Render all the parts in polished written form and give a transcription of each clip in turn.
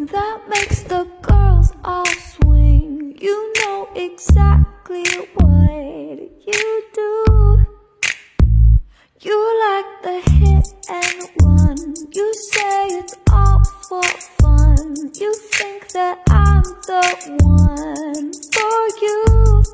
that makes the girls all swing. You know exactly what you do. You like the hit and run. You say it's all for fun. You think that I'm the one for you.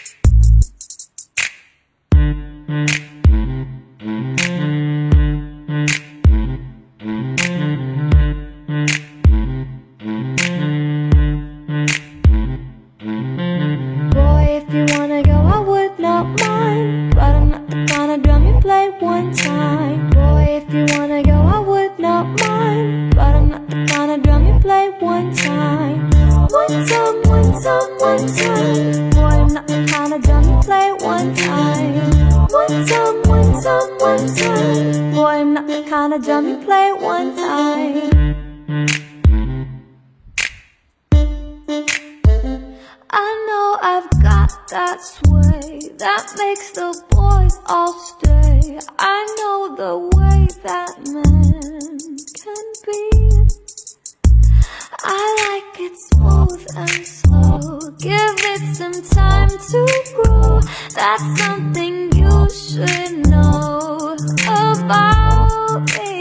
Boy, if you wanna go, I would not mind, but I'm not the kind of drum you play one time. Boy, if you wanna go, I would not mind, but I'm not the kind of drum you play one time. One time, one time, one time. Boy, I'm not the kind of drum you play one time. One time, one time, one time. Boy, I'm not the kind of drum you play one time. I know I've got that sway that makes the boys all stay. I know the way that men can be. I like it smooth and slow. Give it some time to grow. That's something you should know about me.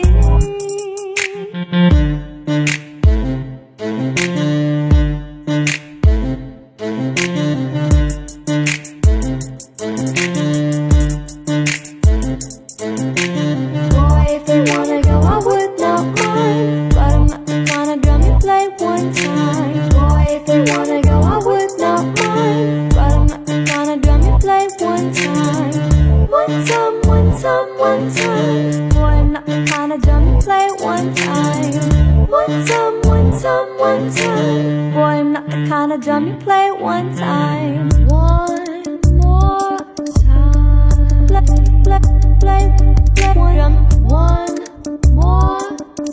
Drum you play one time. One more time. Play drum one more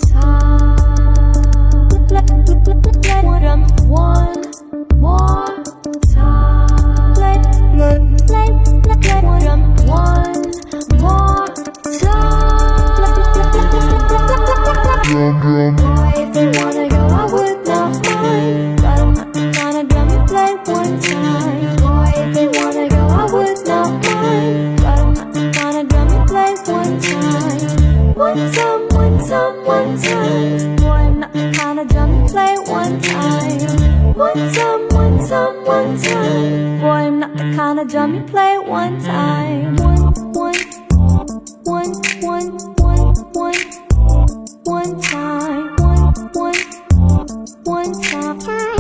time. Play drum one more time. Play drum one more time. Boy, if you wanna go, I would not mind, but I'm not the kind of drum you play one time. Boy, if you wanna go, I would not mind, but I'm not the kind of drum you play one time. One time, one time, one time. Boy, I'm not the kind of drum you play one time. One time, one time, one time. Boy, I'm not the kind of drum you play one time. One time. One time.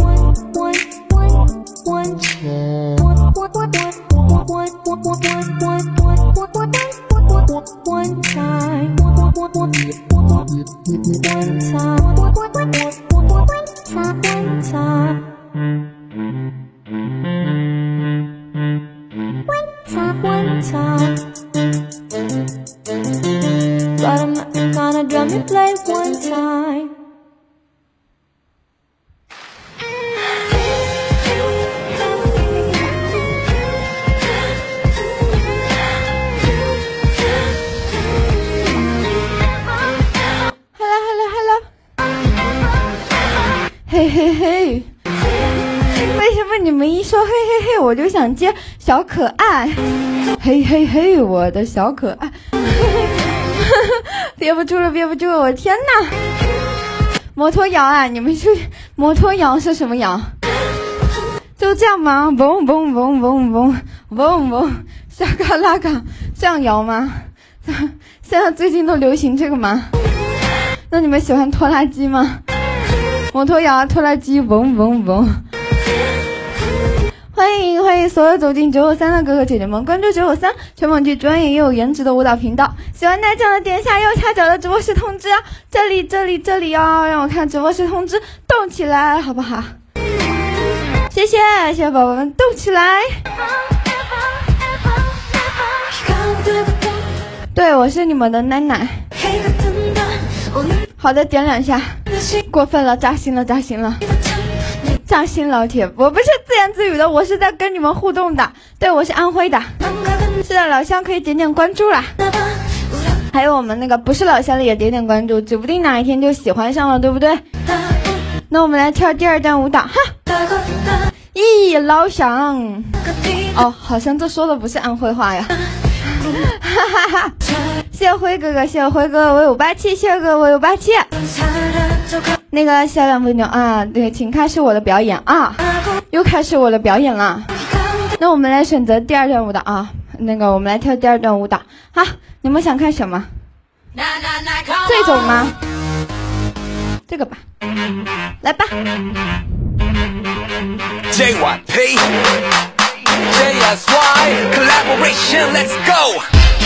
But I'm not the kind of drum you play one time. 嘿嘿嘿，为什么你们一说嘿嘿嘿我就想接小可爱？嘿嘿嘿，我的小可爱，憋不住了，憋不住了，我天哪！摩托摇啊，你们是摩托摇是什么摇？就这样吗？嗡嗡嗡嗡嗡嗡嗡，下嘎拉嘎，这样摇吗？现在最近都流行这个吗？那你们喜欢拖拉机吗？摩托摇拖拉机，嗡嗡嗡！欢迎所有走进953的哥哥姐姐们，关注953全网最专业又有颜值的舞蹈频道。喜欢奶酱的点一下右下角的直播室通知啊，这里哦，让我看直播室通知，动起来好不好？谢谢宝宝们，动起来！对，我是你们的奶奶。好的，点两下。过分了，扎心了，扎心了，扎心老铁！我不是自言自语的，我是在跟你们互动的。对，我是安徽的。是的，老乡可以点点关注啦。还有我们那个不是老乡的也点点关注，指不定哪一天就喜欢上了，对不对？ 那我们来跳第二段舞蹈哈。咦，老乡，哦，好像这说的不是安徽话呀。哈哈哈！谢谢辉哥哥，谢谢辉哥，我有霸气，谢谢哥，我有霸气。那个小两位牛啊，对，请开始我的表演啊，又开始我的表演了。那我们来选择第二段舞蹈啊，那个我们来跳第二段舞蹈。好，你们想看什么？这种吗？这个吧，来吧。 JYP JSY collaboration, let's go.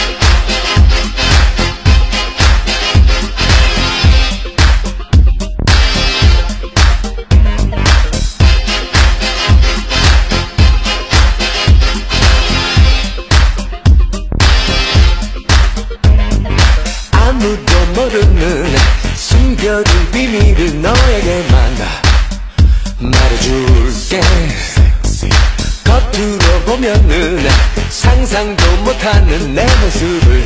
아무도 모르는 숨겨둔 비밀을 너에게만 말해줄게. 겉으로 보면은 상상도 못하는 내 모습을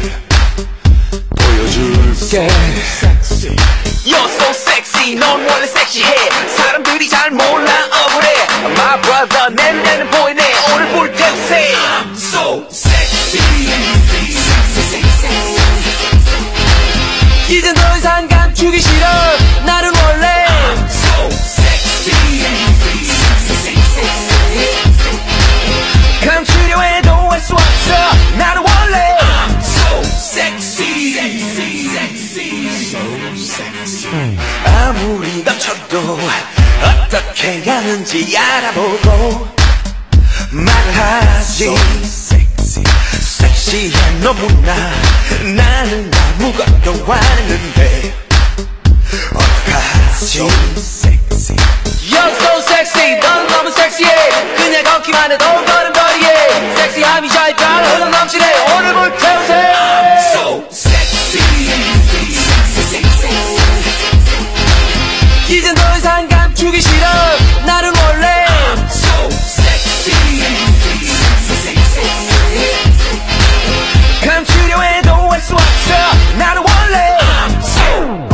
보여줄게. You're so sexy, 넌 원래 섹시해. 사람들이 잘 몰라 억울해. My brother, 내 눈에는 보이네. 오늘 볼 때우세. I'm so sexy. 이젠 더 이상 감추기 싫어. 나는 원래 I'm so sexy. 감추려 해도 할 수 없어. 나는 원래 I'm so sexy. 아무리 넘쳐도 어떻게 하는지 알아보고 말을 하지. 섹시해 너무나. 나는 아무것도 안 했는데 어떡하지. You're so sexy. 넌 너무 섹시해. 그냥 걷기만 해도 걸음걸이에 섹시함이 잘 흘러 넘치네. 오늘 볼 태우세. I'm so sexy. 이젠 더 이상 감추기 싫어. 나는 원래 I'm so sexy. 감추려 해도 할 수 없어. 나는 원래 I'm so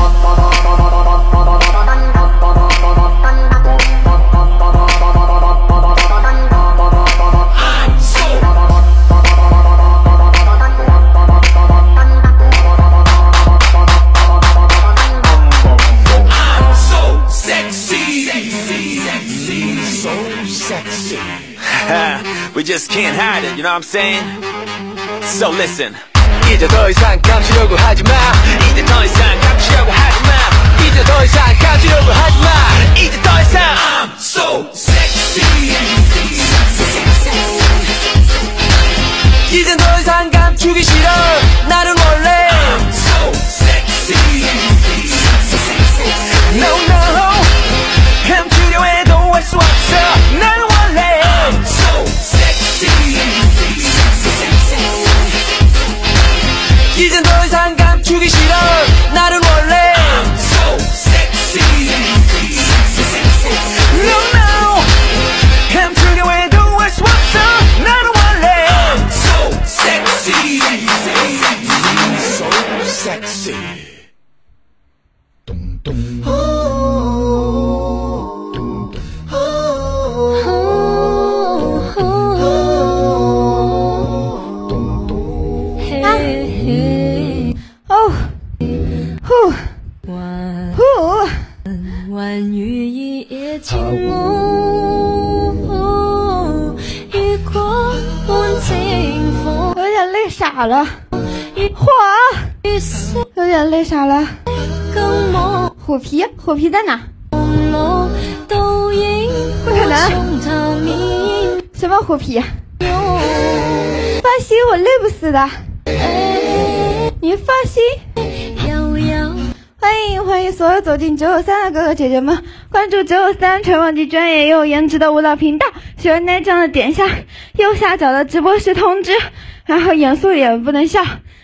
we just can't hide it, you know what I'm saying? So listen. 이제 더 이상 감추려고 하지 마. 이제 더 이상 감추려고 하지 마. 이제 더 이상 감추려고 하지 마. 이제 더 이상 I'm so sexy. 이젠 더 이상 감추기 싫어. 나는 원래 I'm so sexy. No no. 감추려 해도 할 수 없어. 나는 원래 I'm so sexy. 이젠 더 이상 감추기 싫어. 나는 원래 I'm so sexy. No no. 감추려 해도 할 수 없어. 나는 원래 I'm so sexy. So sexy. 有点累傻了，有点累傻了。虎皮在哪？不可能，什么虎皮？放心，我累不死的，你放心。欢迎所有走进953的哥哥姐姐们，关注953全网最专业又有颜值的舞蹈频道。喜欢那这样的点一下右下角的直播室通知，然后严肃点不能笑。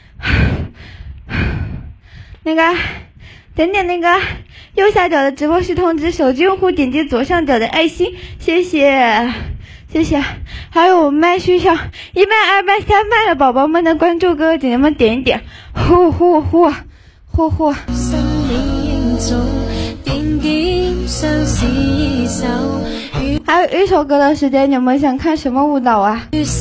那个点点那个右下角的直播室通知，手机用户点击左上角的爱心，谢谢。还有我们麦序上1麦、2麦、3麦的宝宝们的关注哥哥姐姐们点一点，呼。 还有一首歌的时间，你们想看什么舞蹈啊？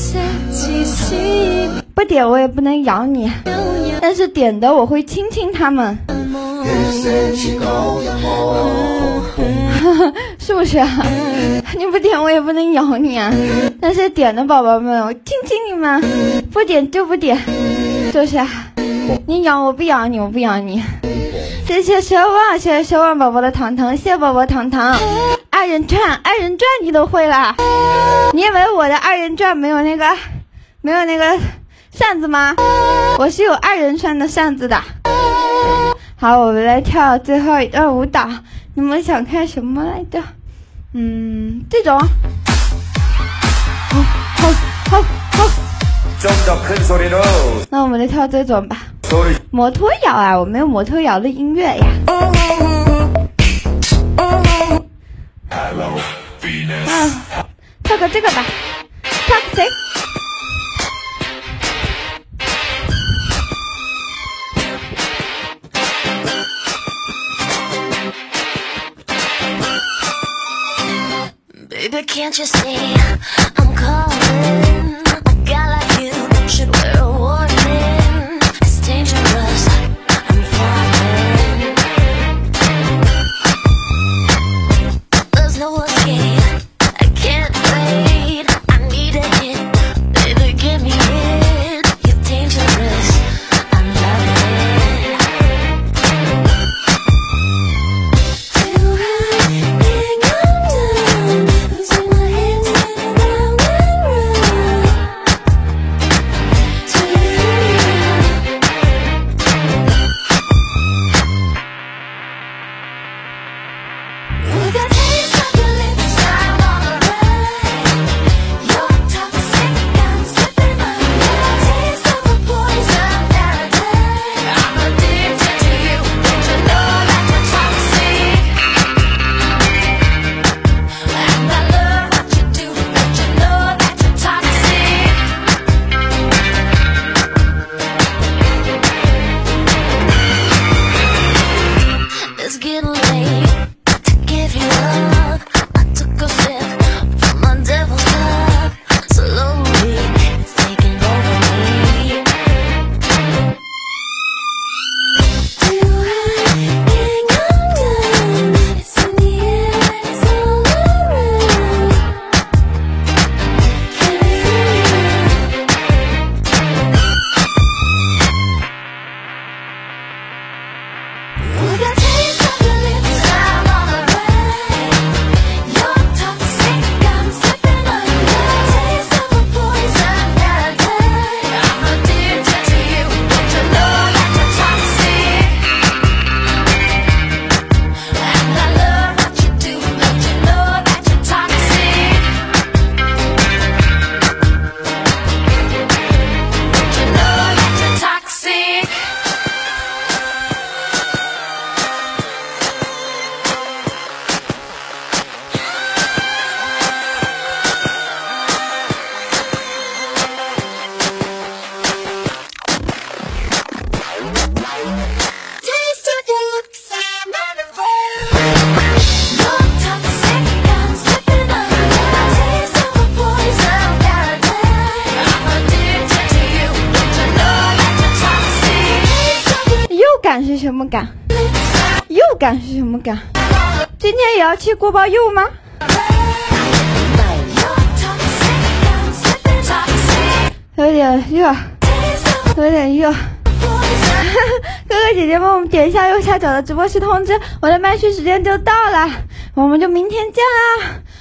不点我也不能咬你，但是点的我会亲亲他们，是不是啊？你不点我也不能咬你啊，但是点的宝宝们我亲亲你们，不点就不点，是不是啊？你咬我不咬你，我不咬你。谢谢奢望，谢谢奢望宝宝的糖糖，谢谢宝宝糖糖。二人转你都会啦？你以为我的二人转没有那个扇子吗？我是有二人转的扇子的。好，我们来跳最后一段舞蹈，你们想看什么来着？这种。好。那我们就跳这种吧。摩托摇啊，我没有摩托摇的音乐呀。跳个这个吧，跳个谁 ？Baby, can't you see I'm calling? A guy like you should wear a warning. It's dangerous, I'm falling. There's no escape, I can't wait. I need a hit, baby, give me it. You're dangerous, I'm loving it. Too high, hang on down. Losing my head, spinning round and round. Till you feel with a taste of your lips, I'm on a ride. You're toxic, I'm slipping under. Taste of a poison paradise. I'm addicted to you, don't you know that you're toxic? And I love what you do, don't you know that you're toxic? It's getting late to give you up. I took a sip from my devil's cup. Slowly, it's taking over me. Too high, hang on down. It's in the air, it's all around. Can you feel with a taste of your lips, I'm on a ride. You're toxic, I'm slipping under. Taste of a poison paradise. I'm addicted to you, don't you know that you're toxic? And I love what you do, don't you know that you're toxic? Don't you know that you're toxic? Taste of your lips, I'm on a roll. You're toxic, I'm slipping under. Taste of a poison paradise. I'm addicted to you, don't you know that you're toxic? Taste of your 又感是什么感？ lips, 又感是什么感？今天也要吃锅包肉吗？ you're toxic, I'm slipping toxic. 有点热， Taste of 有点热。 poison. 哥哥姐姐们，我们点一下右下角的直播室通知，我的麦序时间就到了，我们就明天见啦。